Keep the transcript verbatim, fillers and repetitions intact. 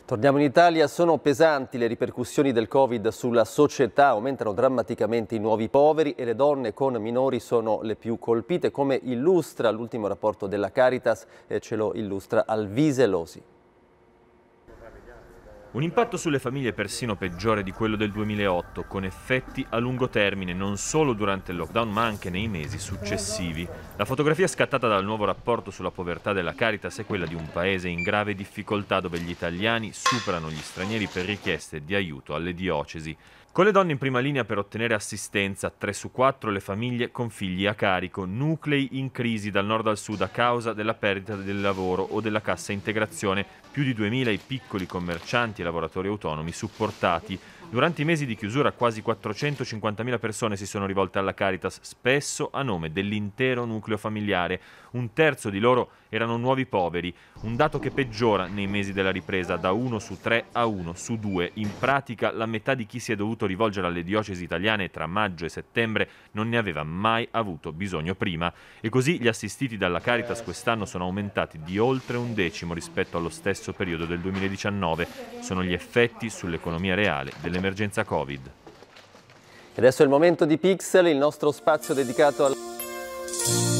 Torniamo in Italia, sono pesanti le ripercussioni del Covid sulla società, aumentano drammaticamente i nuovi poveri e le donne con minori sono le più colpite, come illustra l'ultimo rapporto della Caritas, e ce lo illustra Alvise Losi. Un impatto sulle famiglie persino peggiore di quello del duemilaotto, con effetti a lungo termine non solo durante il lockdown ma anche nei mesi successivi. La fotografia scattata dal nuovo rapporto sulla povertà della Caritas è quella di un paese in grave difficoltà dove gli italiani superano gli stranieri per richieste di aiuto alle diocesi. Con le donne in prima linea per ottenere assistenza, tre su quattro le famiglie con figli a carico, nuclei in crisi dal nord al sud a causa della perdita del lavoro o della cassa integrazione, più di duemila i piccoli commercianti e lavoratori autonomi supportati. Durante i mesi di chiusura quasi quattrocentocinquantamila persone si sono rivolte alla Caritas, spesso a nome dell'intero nucleo familiare. Un terzo di loro erano nuovi poveri, un dato che peggiora nei mesi della ripresa da uno su tre a uno su due. In pratica la metà di chi si è dovuto rivolgere alle diocesi italiane tra maggio e settembre non ne aveva mai avuto bisogno prima. E così gli assistiti dalla Caritas quest'anno sono aumentati di oltre un decimo rispetto allo stesso periodo del duemiladiciannove. Sono gli effetti sull'economia reale dell'emergenza Covid. E adesso è il momento di Pixel, il nostro spazio dedicato al...